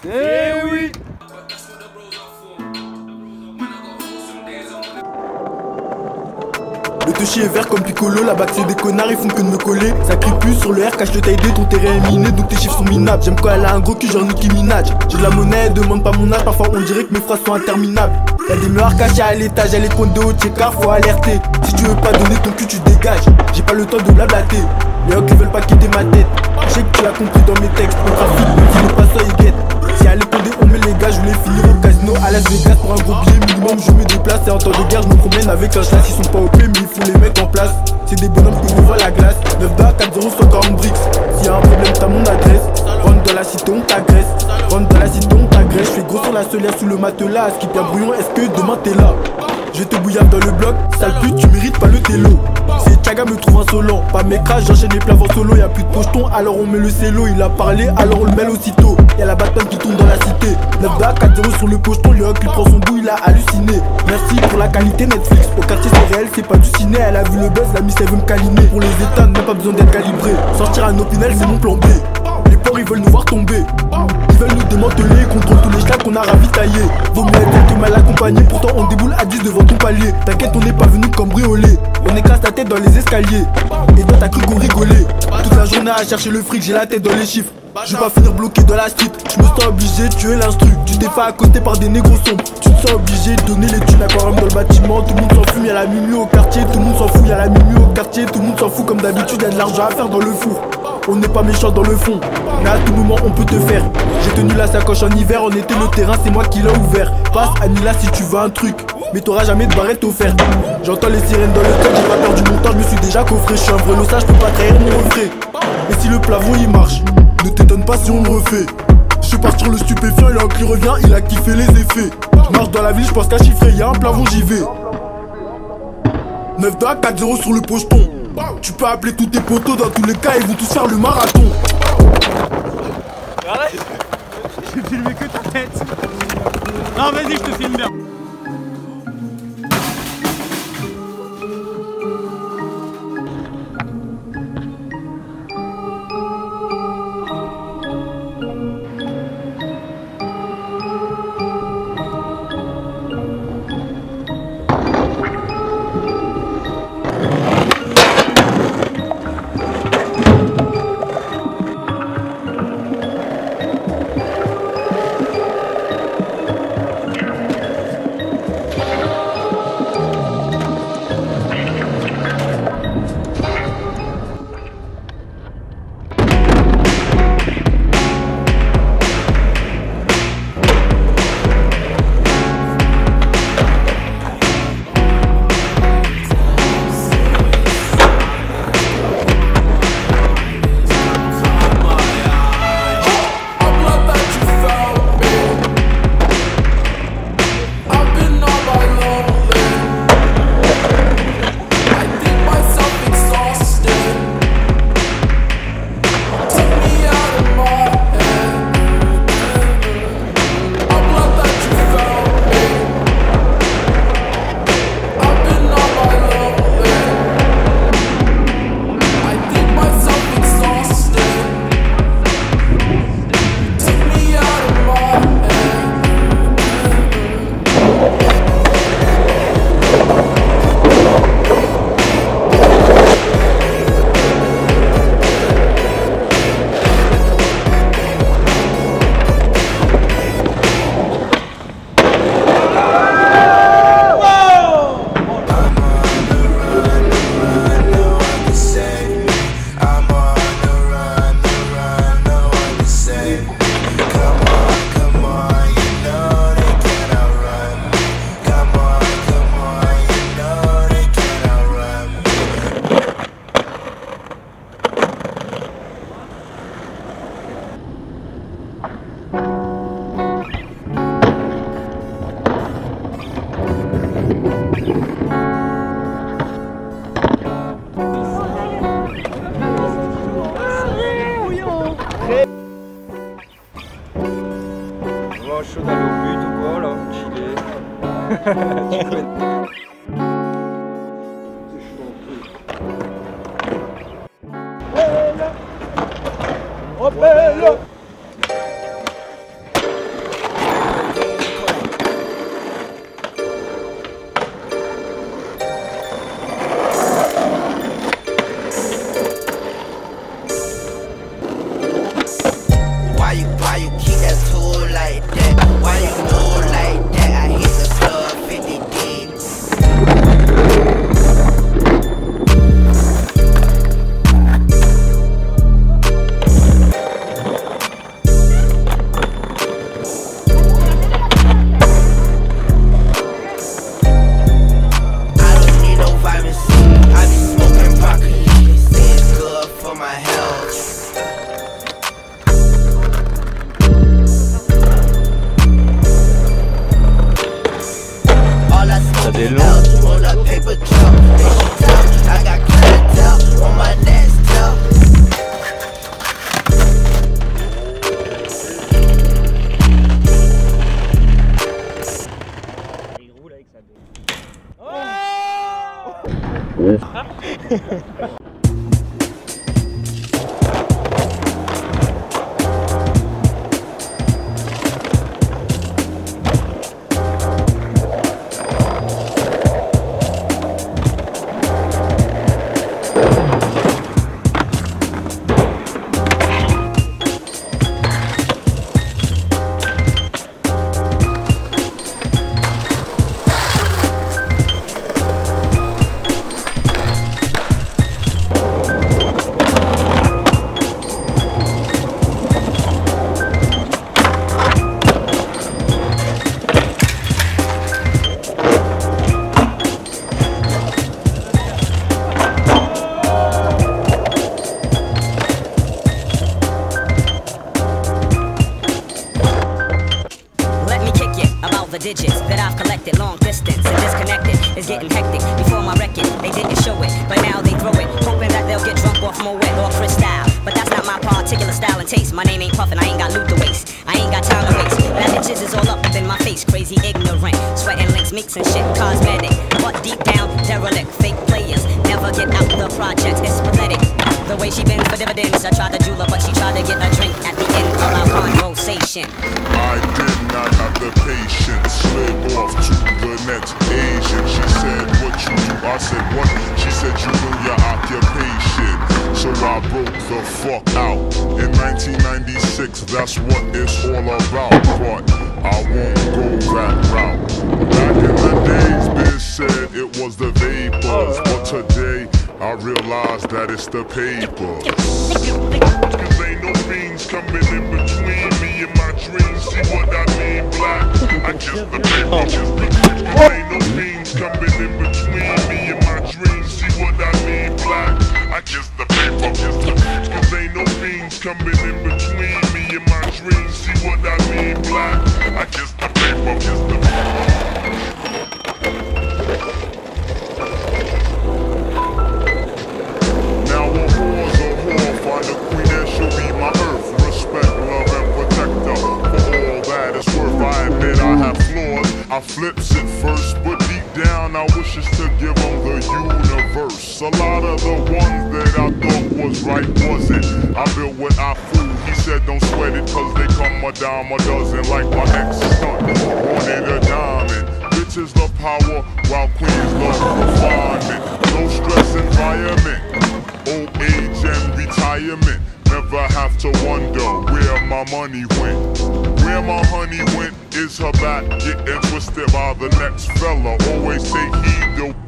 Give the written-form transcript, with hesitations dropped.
Eh oui. Le toucher est vert comme Piccolo, la bague c'est des connards, ils font que de me coller. Ça crie plus sur le R, cache le taille D, ton terrain est miné, donc tes chiffres sont minables. J'aime quand elle a un gros cul genre Nicki Minaj. J'ai de la monnaie, demande pas mon âge, parfois on dirait que mes phrases sont interminables. Y'a des meurs cachés à l'étage, y'a les comptes de haut checkard, faut alerter. Si tu veux pas donner ton cul, tu dégages. J'ai pas le temps de blablater. Les hocs ils veulent pas quitter ma tête. Je sais que tu l'as compris dans mes textes. On trafique, même si le passeur il guette. Si à l'écondé on met les gars, je voulais finir au casino à Las Vegas pour un gros billet minimum. Je me déplace et en temps de guerre, je me promène avec un chasse. Ils sont pas OP, mais il faut les mettre en place. C'est des bonhommes que je vois la glace. 9 2 4 0 sur 40 bricks. S'il y a un problème, t'as mon adresse. Rentre dans la cité, on t'agresse. Rentre dans la cité, on t'agresse. Je fais gros sur la solaire sous le matelas. Ce qui bien brouillon, est-ce que demain t'es là? Je te bouillave dans le bloc, sale pute, tu mérites pas le télo. C'est Tchaga me trouve insolent, pas mes crashs, j'enchaîne les plats en solo. Y'a plus de pocheton, alors on met le cello. Il a parlé, alors on le mêle aussitôt. Y'a la bataille qui tourne dans la cité. 9 2 4 0 sur le pocheton, le hoc il prend son bout, il a halluciné. Merci pour la qualité Netflix, au quartier c'est réel, c'est pas du ciné. Elle a vu le buzz, la miss elle veut me câliner. Pour les états, même pas besoin d'être calibré. Sortir un opinel, c'est mon plan B. Les porcs ils veulent nous voir tomber. Ils veulent nous démanteler, contrôle tous les schlacs qu'on a ravitaillés. Vaut mieux être mal accompagné, pourtant on déboule à 10 devant ton palier. T'inquiète, on n'est pas venu comme briolé. On écrase ta tête dans les escaliers. Et toi t'as cru qu'on rigolait. Toute la journée à chercher le fric, j'ai la tête dans les chiffres. Je vais pas finir bloqué dans la street. Je me sens obligé de tuer l'instru. Tu t'es fait accoster par des négros sombres. Tu te sens obligé de donner les thunes aquarium dans le bâtiment. Tout le monde s'en fout, y'a la mimi au quartier. Tout le monde s'en fout, y'a la mimi au quartier. Tout le monde s'en fout comme d'habitude, y'a de l'argent à faire dans le four. On n'est pas méchant dans le fond, mais à tout moment on peut te faire. J'ai tenu la sacoche en hiver, en été le terrain c'est moi qui l'ai ouvert. Passe Anila si tu veux un truc, mais t'auras jamais de barrette offerte. J'entends les sirènes dans le code, j'ai pas perdu mon temps, je me suis déjà coffré. Je suis un vrai lossage, je peux pas trahir mon reflet. Et si le plafond il marche, ne t'étonne pas si on le refait. Je suis parti sur le stupéfiant, il a qui revient, il a kiffé les effets. Je marche dans la ville, je pense qu'à chiffrer, y'a un plafond j'y vais. 9 2 4 0 sur le pocheton. Tu peux appeler tous tes potos, dans tous les cas ils vont tous faire le marathon. Arrête. J'ai filmé que ta tête. Non vas-y, je te filme bien. Chaud d'aller au but ou quoi là, chiller. Tu peux... My name ain't Puffin', I ain't got loot to waste. I ain't got time to waste. That bitches is all up in my face, crazy ignorant. Sweating links, mixing shit, cosmetic. But deep down, derelict, fake players. Never get out the projects, it's pathetic. The way she bends for dividends, I tried to jewel her, but she tried to get a drink at the end of our conversation. I did not have the patience, slid off to the next Asian. She said, what you do? I said, what? She said, you know your occupation. So I broke the fuck out. In 1996, that's what it's all about. But I won't go that route. Back in the days, Biz said it was the vapors. But today, I realize that it's the paper. Cause ain't no things coming in between me and my dreams. See what I mean, black? I kiss the paper. Cause ain't no things coming in between me and my dreams. See what I mean, black? I kiss the paper. Cause ain't no things coming in between me and my dreams. See what I mean, black? I kiss the paper. Kiss the paper. The queen that should be my earth. Respect, love, and protect her. For all that it's worth, I admit I have flaws. I flips it first, but deep down I wish it's to give them the universe. A lot of the ones that I thought was right wasn't. I built what I fooled. He said don't sweat it, cause they come a dime a dozen like my ex stunt. Wanted a diamond. Bitches love power, while queens love refinement. No stress environment. Old age and retirement. Never have to wonder where my money went. Where my honey went is her back getting twisted by the next fella. Always take heed though.